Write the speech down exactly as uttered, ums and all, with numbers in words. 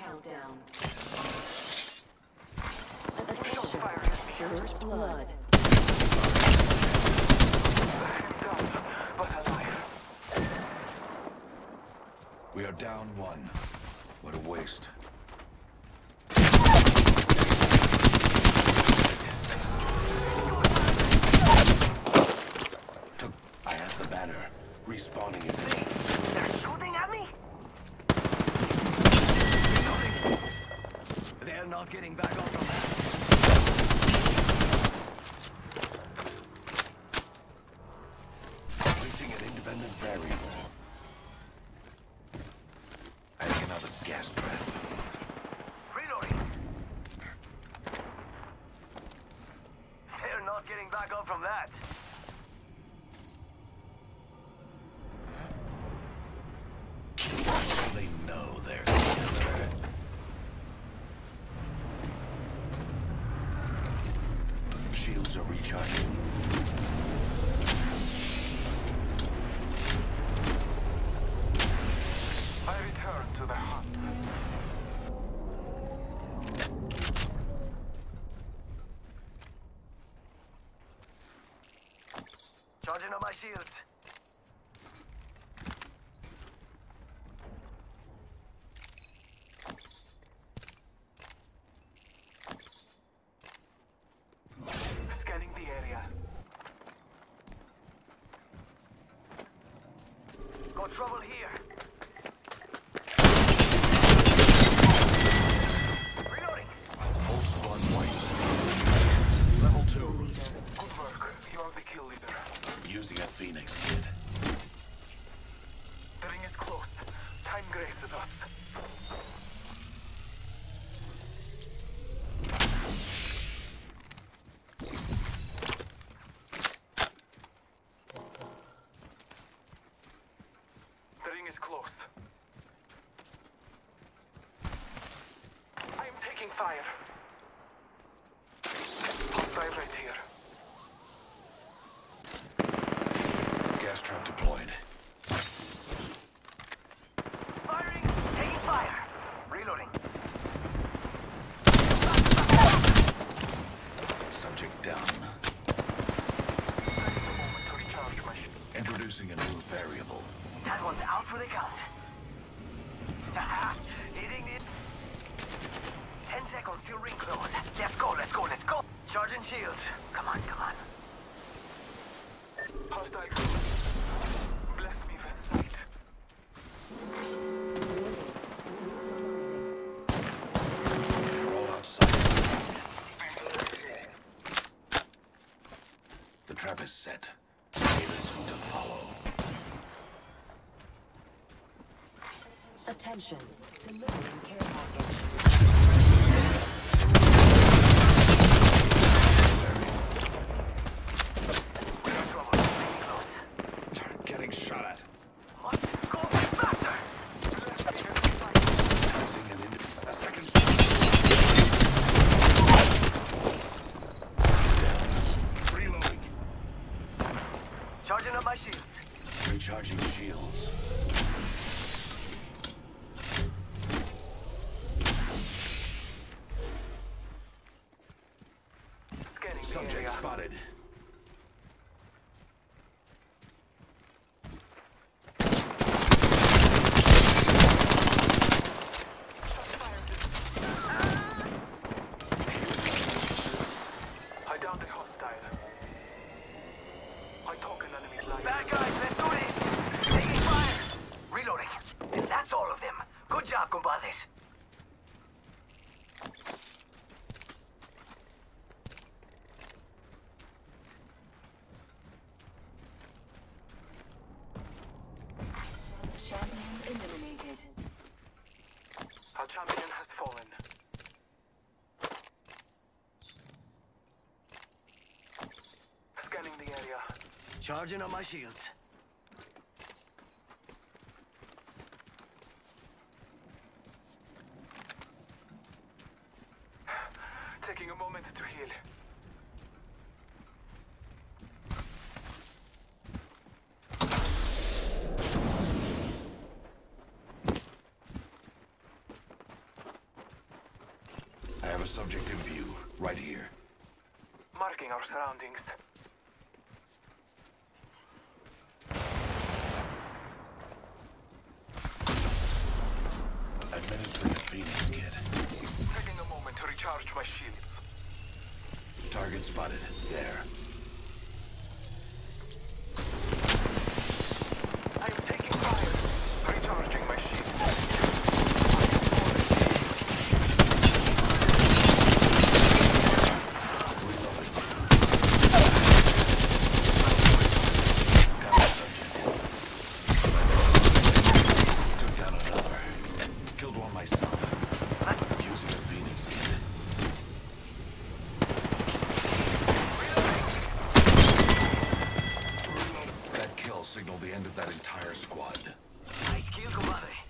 countdown. Attention, first blood. But alive. We are down one. What a waste. Took. I have the banner. Respawning is in. They're shooting at me? They're not getting back on from that. Placing an independent variable. Adding another gas trap. Reloading. They're not getting back up from that. They know they're together. Shields are recharging. I return to the hunt. Charging on my shields. Scanning the area. Got trouble here. Reloading. Whole squad white. Level two. Good work. You're the kill leader. Using a Phoenix kit. The ring is close. Time graces us. The ring is close. I am taking fire. Hostile right here. Gas trap deployed. Firing! Taking fire! Reloading. Subject down. Taking a moment to recharge my shield. Introducing a new variable. That one's out for the count. Haha! Hitting it. Ten seconds till ring close. Let's go, let's go, let's go! Charging shields. Come on, come on. Hostile. Bless me with sight. They're all outside. The trap is set. Aim is soon to follow. Attention, delivering care package. We're in trouble. Getting close. Getting shot at. Must go faster! Bless me with sight. Pressing an in a second. Down. Reloading. Charging up my shields. Recharging shields. Scanning the Subject area. spotted. I downed a hostile. I talk an enemy's life. Bad guys, let's do this! Taking fire! Reloading. And that's all of them. Good job, compadres. Champion eliminated. Our champion has fallen. Scanning the area. Charging on my shields. Taking a moment to heal. subject in view, right here. Marking our surroundings. Administering a Phoenix kit. Taking a moment to recharge my shields. Target spotted. There. I am taking fire. Recharging my shields. Took down another. Killed one myself. Using a Phoenix kit. That kill signaled the end of that entire squad. Nice kill, compadre.